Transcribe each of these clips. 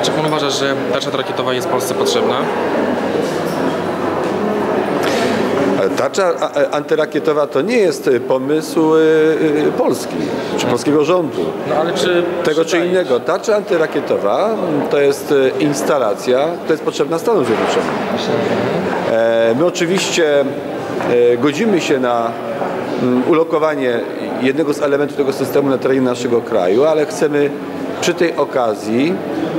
Czy pan uważa, że tarcza rakietowa jest Polsce potrzebna? Tarcza antyrakietowa to nie jest pomysł Polski, czy polskiego rządu. No ale czy Tego czy innego. Tarcza antyrakietowa to jest instalacja, która jest potrzebna Stanom Zjednoczonym. My oczywiście godzimy się na ulokowanie jednego z elementów tego systemu na terenie naszego kraju, ale chcemy przy tej okazji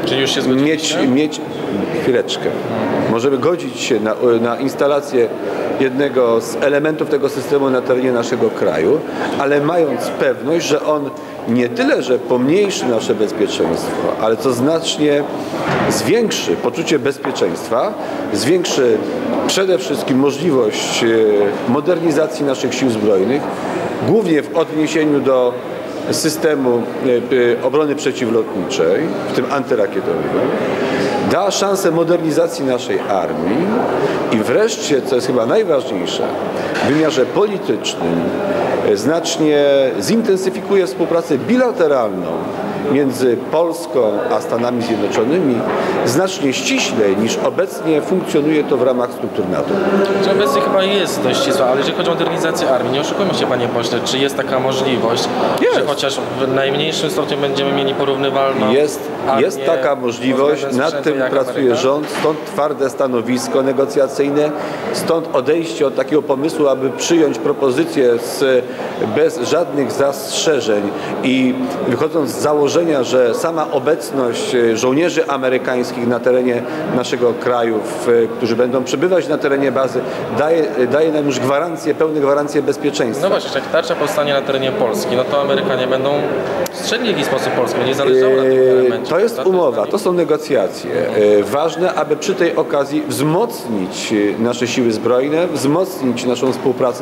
mieć chwileczkę. Możemy godzić się na instalację jednego z elementów tego systemu na terenie naszego kraju, ale mając pewność, że on nie tyle, że pomniejszy nasze bezpieczeństwo, ale co znacznie zwiększy poczucie bezpieczeństwa, zwiększy przede wszystkim możliwość modernizacji naszych sił zbrojnych, głównie w odniesieniu do systemu obrony przeciwlotniczej, w tym antyrakietowego, da szansę modernizacji naszej armii i wreszcie, co jest chyba najważniejsze, w wymiarze politycznym znacznie zintensyfikuje współpracę bilateralną między Polską a Stanami Zjednoczonymi znacznie ściślej niż obecnie funkcjonuje to w ramach struktur NATO. Obecnie chyba jest dość ścisła, ale jeżeli chodzi o modernizację armii, nie oszukujmy się, panie pośle, czy jest taka możliwość, że chociaż w najmniejszym stopniu będziemy mieli porównywalną Jest taka możliwość, nad tym pracuje rząd, stąd twarde stanowisko negocjacyjne, stąd odejście od takiego pomysłu, aby przyjąć propozycję bez żadnych zastrzeżeń i wychodząc z założenia, że sama obecność żołnierzy amerykańskich na terenie naszego kraju, którzy będą przebywać na terenie bazy, daje nam już pełne gwarancje bezpieczeństwa. No właśnie, jak tarcza powstanie na terenie Polski, no to Amerykanie będą strzeli w jakiś sposób Polskę, nie zależało na tym elemencie. To jest umowa, to są negocjacje. Ważne, aby przy tej okazji wzmocnić nasze siły zbrojne, wzmocnić naszą współpracę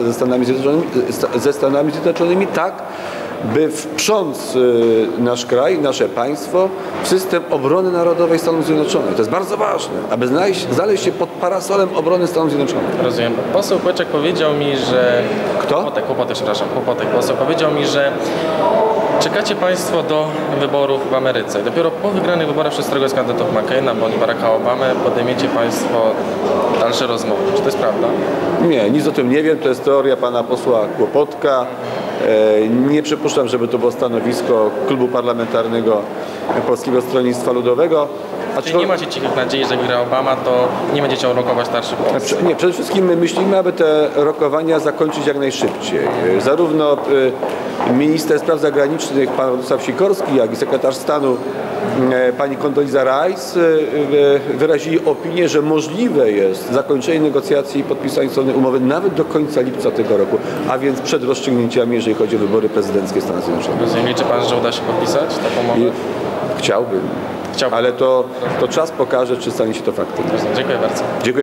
ze Stanami Zjednoczonymi tak, by wprząc nasz kraj, nasze państwo w system obrony narodowej Stanów Zjednoczonych. To jest bardzo ważne, aby znaleźć się pod parasolem obrony Stanów Zjednoczonych. Rozumiem. Poseł Kłeczek powiedział mi, że... Kto? Kłopotek. Poseł powiedział mi, że czekacie państwo do wyborów w Ameryce. Dopiero po wygranych wyborach przez któregoś z kandydatów McCaina bądź Baracka Obamy podejmiecie państwo dalsze rozmowy. Czy to jest prawda? Nie, nic o tym nie wiem. To jest teoria pana posła Kłopotka. Nie przypuszczam, żeby to było stanowisko klubu parlamentarnego Polskiego Stronnictwa Ludowego. Czyli nie macie cichych nadziei, że wygra Obama, to nie będziecie rokować tarczy Polski? Nie, przede wszystkim my myślimy, aby te rokowania zakończyć jak najszybciej. Zarówno minister spraw zagranicznych pan Radosław Sikorski, jak i sekretarz stanu pani Condoleezza Rice wyrazili opinię, że możliwe jest zakończenie negocjacji i podpisanie umowy nawet do końca lipca tego roku, a więc przed rozstrzygnięciami, jeżeli chodzi o wybory prezydenckie Stanów Zjednoczonych. Rozumiem, liczy pan, że uda się podpisać taką umowę? Chciałbym. Ale to czas pokaże, czy stanie się to faktem. Dziękuję bardzo. Dziękuję.